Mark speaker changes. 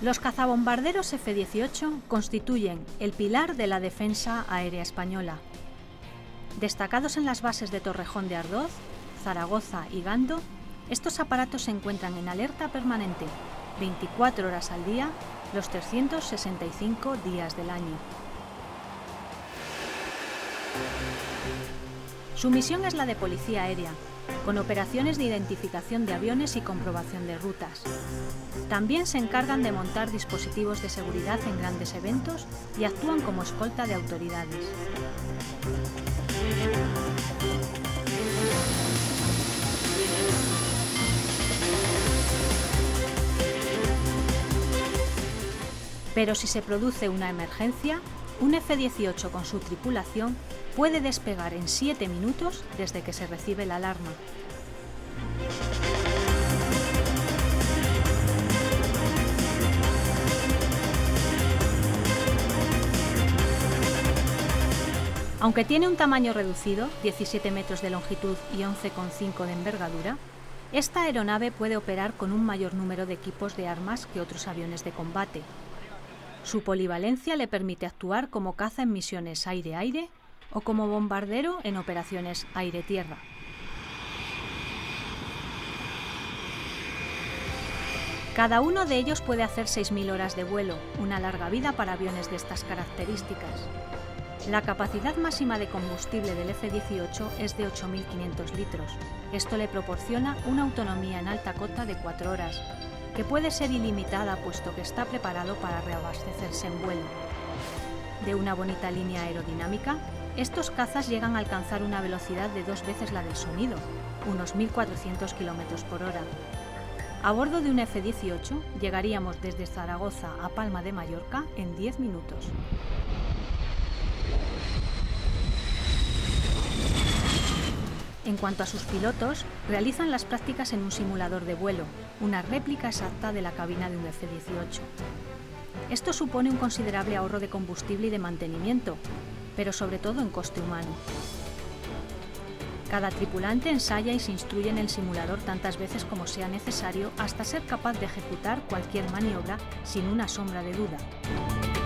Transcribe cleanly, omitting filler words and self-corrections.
Speaker 1: Los cazabombarderos F-18 constituyen el pilar de la defensa aérea española. Destacados en las bases de Torrejón de Ardoz, Zaragoza y Gando, estos aparatos se encuentran en alerta permanente, 24 horas al día, los 365 días del año. Su misión es la de policía aérea, con operaciones de identificación de aviones y comprobación de rutas. También se encargan de montar dispositivos de seguridad en grandes eventos y actúan como escolta de autoridades. Pero si se produce una emergencia, un F-18 con su tripulación puede despegar en 7 minutos desde que se recibe la alarma. Aunque tiene un tamaño reducido, 17 metros de longitud y 11,5 de envergadura, esta aeronave puede operar con un mayor número de equipos de armas que otros aviones de combate. Su polivalencia le permite actuar como caza en misiones aire-aire o como bombardero en operaciones aire-tierra. Cada uno de ellos puede hacer 6.000 horas de vuelo, una larga vida para aviones de estas características. La capacidad máxima de combustible del F-18 es de 8.500 litros. Esto le proporciona una autonomía en alta cota de 4 horas, que puede ser ilimitada puesto que está preparado para reabastecerse en vuelo. De una bonita línea aerodinámica, estos cazas llegan a alcanzar una velocidad de 2 veces la del sonido, unos 1.400 km por hora. A bordo de un F-18 llegaríamos desde Zaragoza a Palma de Mallorca en 10 minutos. En cuanto a sus pilotos, realizan las prácticas en un simulador de vuelo, una réplica exacta de la cabina de un F-18. Esto supone un considerable ahorro de combustible y de mantenimiento, pero sobre todo en coste humano. Cada tripulante ensaya y se instruye en el simulador tantas veces como sea necesario hasta ser capaz de ejecutar cualquier maniobra sin una sombra de duda.